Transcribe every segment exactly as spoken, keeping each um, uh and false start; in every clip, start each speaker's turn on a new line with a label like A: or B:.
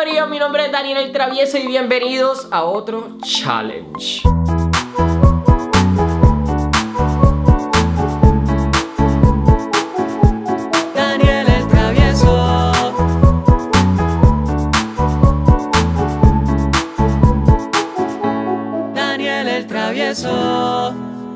A: corillo, mi nombre es Daniel el Travieso y bienvenidos a otro challenge.
B: Daniel el Travieso. Daniel el Travieso.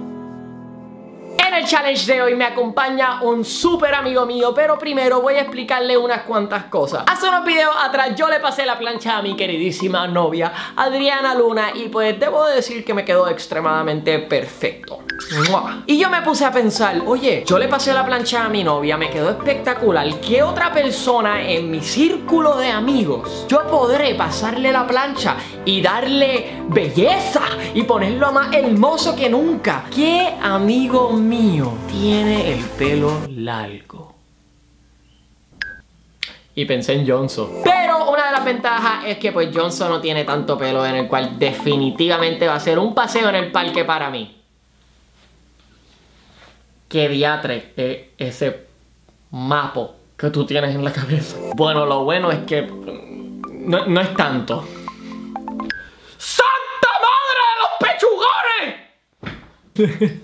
A: En el challenge de hoy me acompaña un súper amigo mío, pero primero voy a explicarle unas cuantas cosas. Hace unos videos atrás yo le pasé la plancha a mi queridísima novia Adriana Luna y pues debo decir que me quedó extremadamente perfecto. ¡Mua! Y yo me puse a pensar, oye, yo le pasé la plancha a mi novia, me quedó espectacular. ¿Qué otra persona en mi círculo de amigos yo podré pasarle la plancha y darle belleza y ponerlo más hermoso que nunca? ¿Qué amigo mío tiene el pelo largo? Y pensé en Johnson. Pero una de las ventajas es que pues Johnson no tiene tanto pelo, en el cual definitivamente va a ser un paseo en el parque para mí. ¿Qué diatre es ese mapo que tú tienes en la cabeza? Bueno, lo bueno es que no, no es tanto. ¡Santa madre de los pechugones!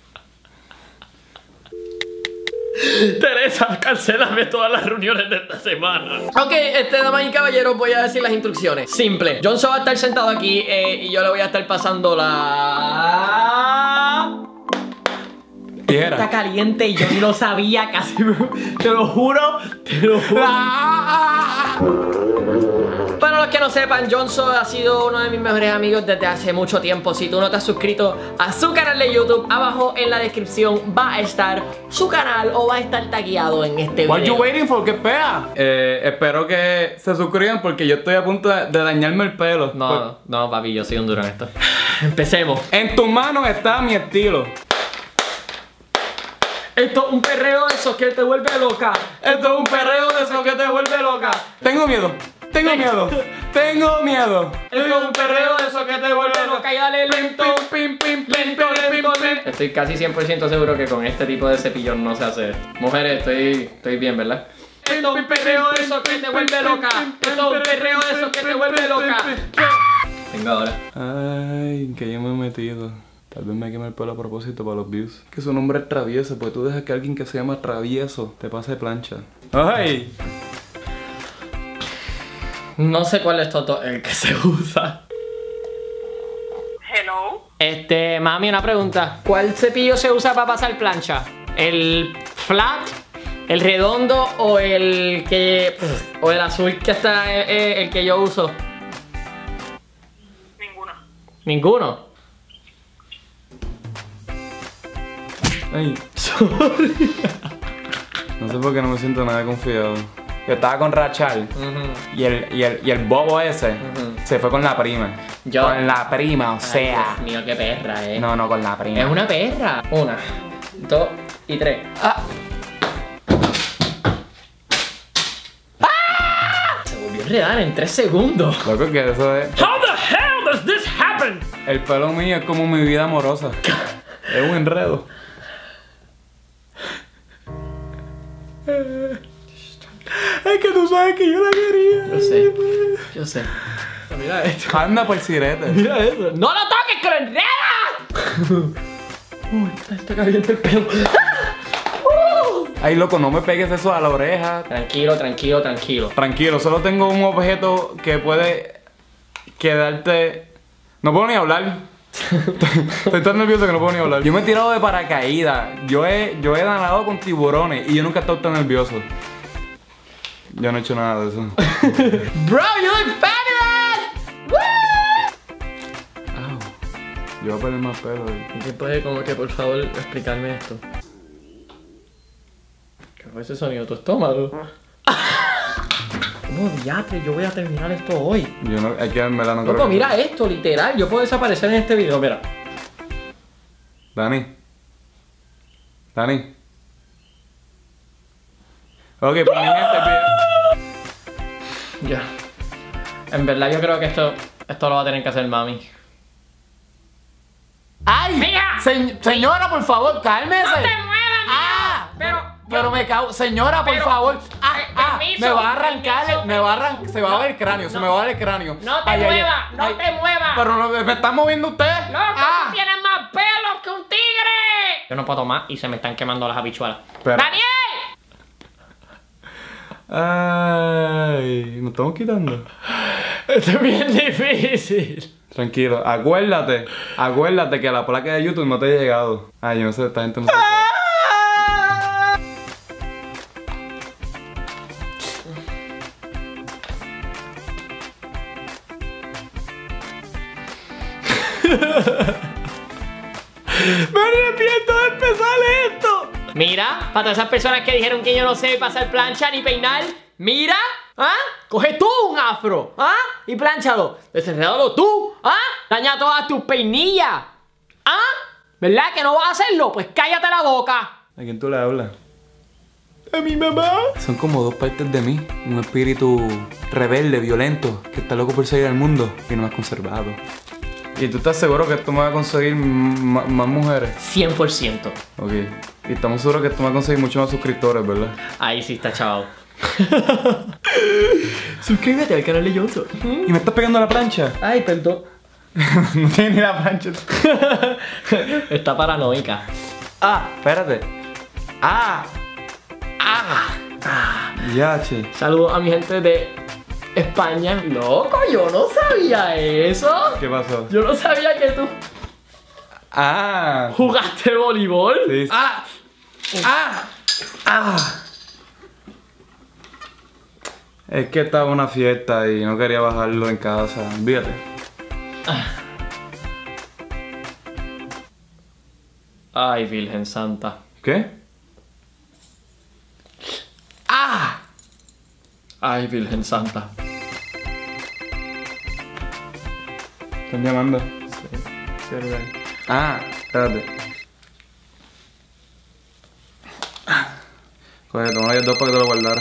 A: Teresa, cancélame todas las reuniones de esta semana. Ok, este, damas y caballeros, voy a decir las instrucciones. Simple. Johnson va a estar sentado aquí eh, y yo le voy a estar pasando la... Está caliente y yo ni lo sabía casi. Te lo juro, te lo juro. Para los que no sepan, Johnson ha sido uno de mis mejores amigos desde hace mucho tiempo. Si tú no te has suscrito a su canal de YouTube, abajo en la descripción va a estar su canal o va a estar tagueado en este video.
C: What you waiting for? ¿Qué espera? Eh, espero que se suscriban porque yo estoy a punto de, de dañarme el pelo.
A: No,
C: Pues,
A: no, papi, yo soy un duro en esto. Empecemos.
C: En tus manos está mi estilo.
A: Esto es un perreo de esos que te vuelve loca.
C: Esto es un perreo de esos que te vuelve loca. Tengo miedo, tengo miedo, tengo miedo.
A: Esto es un perreo de esos que te vuelve loca. Y dale lento,
C: Pim, pim, pim,
A: lento,
C: pim,
A: lento,
C: pim,
A: lento. Estoy casi cien por ciento seguro que con este tipo de cepillón no se hace. Mujeres, estoy, estoy bien, ¿verdad? Esto es un perreo de esos que te vuelve loca. Esto es un perreo de esos que te vuelve loca. Venga ahora.
C: Ay, que yo me he metido. Tal vez me queme el pelo a propósito para los views. Que su nombre es Travieso, pues tú dejas que alguien que se llama Travieso te pase de plancha. ¡Ay!
A: No sé cuál es todo el que se usa.
D: Hello.
A: Este, mami, una pregunta. ¿Cuál cepillo se usa para pasar plancha? ¿El flat, el redondo o el que o el azul que está eh, eh, el que yo uso?
D: Ninguno.
A: Ninguno.
C: Ay, sorry. No sé por qué no me siento nada confiado. Yo estaba con Rachel
A: Uh-huh.
C: y, el, y, el, y el bobo ese
A: Ujú.
C: se fue con la prima.
A: Yo-
C: Con la prima, o
A: Ay,
C: sea.
A: Dios mío, qué perra, eh.
C: No, no, con la prima.
A: Es una perra. Una, dos y tres.
C: Ah.
A: Se volvió a enredar en tres segundos.
C: Loco, que eso es.
A: How the hell does this happen?
C: El pelo mío es como mi vida amorosa. Es un enredo. Es que tú sabes que yo la quería.
A: Yo sé, yo sé. Mira esto.
C: Anda por sirete.
A: Mira eso. ¡No lo toques, que lo enreda! Uy, está, está caliente el pelo.
C: Ay, loco, no me pegues eso a la oreja.
A: Tranquilo, tranquilo, tranquilo.
C: Tranquilo, solo tengo un objeto que puede quedarte. No puedo ni hablar. Estoy tan nervioso que no puedo ni hablar. Yo me he tirado de paracaídas. Yo he, yo he nadado con tiburones y yo nunca he estado tan nervioso. Yo no he hecho nada de eso.
A: Bro, you look fabulous! Woo!
C: Au. Yo voy a perder más pelo.
A: ¿Qué puede, como que por favor explicarme esto? ¿Qué fue ese sonido de tu estómago? ¿Cómo diatre? Yo voy a terminar esto hoy.
C: Yo no, hay que darme la no
A: Loco, mira esto, literal. Yo puedo desaparecer en este video, mira.
C: Dani. Dani. Ok, pues mi gente, el video.
A: Ya. En verdad yo creo que esto, esto lo va a tener que hacer mami.
C: ¡Ay!
A: ¡Mija!
C: Se- señora, por favor, cálmese.
A: ¡No te muevas, mija!
C: ¡Ah!
A: Pero,
C: Pero me cago. Señora, por
A: pero-
C: favor. ¡Ah!
A: Pero
C: ¡Ah!
A: mira, permiso.
C: Me va a arrancar,
A: Permiso,
C: me va a arrancar,
A: permiso.
C: se va a ver el
A: No,
C: cráneo, se
A: no.
C: me va a ver el cráneo.
A: No te
C: Ay, ay,
A: muevas,
C: ay,
A: no
C: ay.
A: te muevas.
C: Pero no, me están moviendo ustedes.
A: Loco,
C: Ah.
A: tú tienes más pelos que un tigre. Yo no puedo más y se me están quemando las habichuelas.
C: Espera.
A: ¡Daniel!
C: Ay, nos estamos quitando.
A: Esto es bien difícil.
C: Tranquilo, acuérdate, acuérdate que la placa de YouTube no te ha llegado. Ay, yo no sé, esta gente no sabe. Me arrepiento de empezar esto.
A: Mira, para todas esas personas que dijeron que yo no sé pasar plancha ni peinar, mira, ¿ah? Coge tú un afro, ¿ah? Y plánchalo, desenredalo tú, ¿ah? Daña todas tus peinillas, ¿ah? ¿Verdad que no vas a hacerlo? Pues cállate la boca.
C: ¿A quién tú le hablas?
A: A mi mamá.
C: Son como dos partes de mí. Un espíritu rebelde, violento, que está loco por salir al mundo y no es conservado. ¿Y tú estás seguro que esto me va a conseguir m- más mujeres?
A: cien por ciento.
C: Ok. Y estamos seguros que esto me va a conseguir muchos más suscriptores, ¿verdad?
A: Ahí sí está, chaval. Suscríbete al canal de Johnson.
C: ¿Y me estás pegando la plancha?
A: Ay, perdón.
C: No tiene ni la plancha.
A: Está paranoica.
C: Ah, espérate. Ah. Ah. Ya, che.
A: Saludos a mi gente de España. Loco, yo no sabía eso.
C: ¿Qué pasó?
A: Yo no sabía que tú
C: Ah.
A: jugaste voleibol.
C: Sí. Ah. Ah. Ah. Es que estaba en una fiesta y no quería bajarlo en casa. Olvídate.
A: Ay, Virgen Santa.
C: ¿Qué?
A: ¡Ah! Ay, Virgen Santa.
C: ¿Están llamando?
A: Sí,
C: Ah, espérate. Coge, toma las dos para que te lo guardara.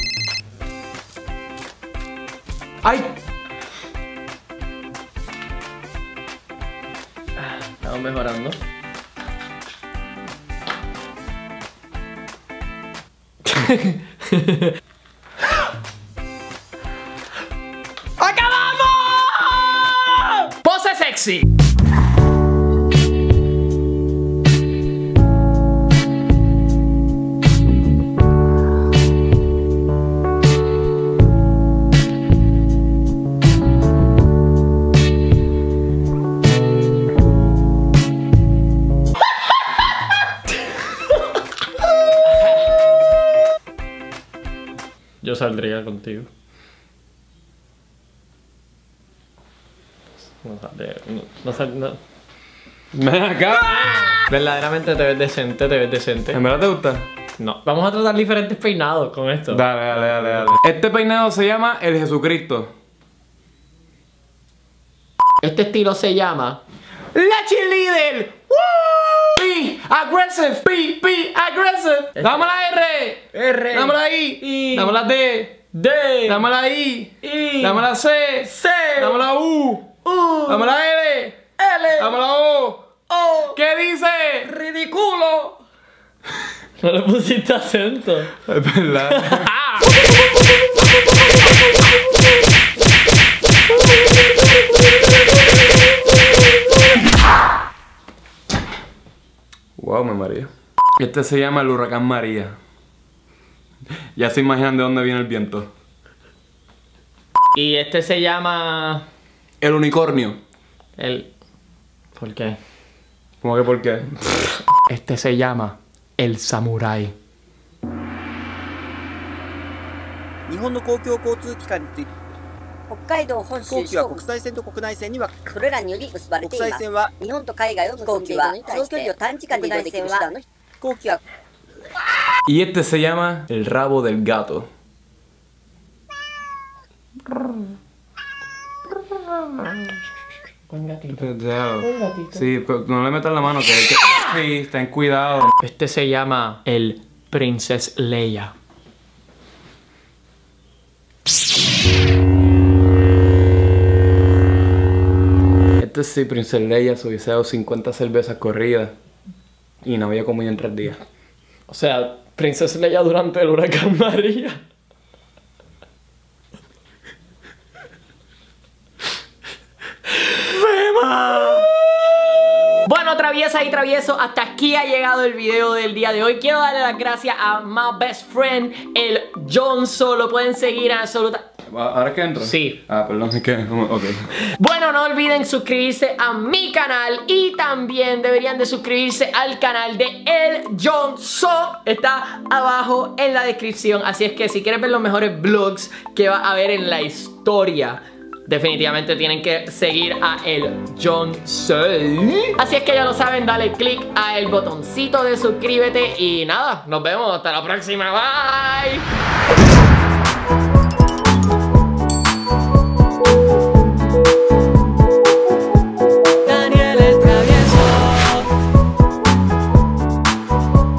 C: ¡Ay!
A: Estamos mejorando. ¡Acabamos! Pose sexy. Yo saldría contigo. No saldría. No, no, sal- no.
C: Ven acá.
A: Verdaderamente te ves decente, te ves decente.
C: ¿En verdad te gusta?
A: No. Vamos a tratar diferentes peinados con esto.
C: Dale, dale, dale, dale. Este peinado se llama el Jesucristo.
A: Este estilo se llama La Cheerleader. ¡Woo! Be aggressive. Be, be aggressive.
C: Dame la R.
A: R.
C: Dame la I.
A: I.
C: Dame la D.
A: D.
C: Dame la I.
A: I.
C: Dame la C.
A: C.
C: Dame la U.
A: U.
C: Dame la L.
A: L.
C: Dame la O.
A: O.
C: ¿Qué dice?
A: Ridículo. No le pusiste acento.
C: Es verdad. Wow, me mareé. Este se llama el huracán María. Ya se imaginan de dónde viene el viento.
A: Y este se llama
C: El unicornio.
A: el. ¿Por qué?
C: ¿Cómo que por qué?
A: Este se llama el samurái.
D: 日本の公共交通機関について
E: 北海道本州
D: 飛行機は
E: 四国
D: 国際線と国内線には
E: それらにより結ばれて
D: 国
E: います
D: 際線は
E: 日本と海外を結んでいるのに対して長距離を短時間で移動できる手段の飛行機は
C: Y este se llama el rabo del gato.
A: Un gatito.
C: Déjalo. Sí, pero no le metas la mano que, que... Sí, ten cuidado.
A: Este se llama el Princess Leia.
C: Este sí, Princess Leia se hubiese dado cincuenta cervezas corridas y no había comido en tres días.
A: O sea, Princess Leia durante el huracán María. Bueno, traviesa y travieso, hasta aquí ha llegado el video del día de hoy. Quiero darle las gracias a my best friend, el Jonzo. Lo pueden seguir en absoluta...
C: ¿Ahora es que entro?
A: Sí.
C: Ah, perdón, es que... ok.
A: Bueno, no olviden suscribirse a mi canal y también deberían de suscribirse al canal de El Jonzo. Está abajo en la descripción. Así es que si quieres ver los mejores vlogs que va a haber en la historia, definitivamente tienen que seguir a El Jonzo. Así es que ya lo saben, dale click a el botoncito de suscríbete. Y nada, nos vemos hasta la próxima. Bye.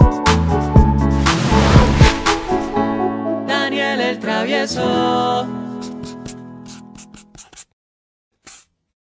B: El travieso.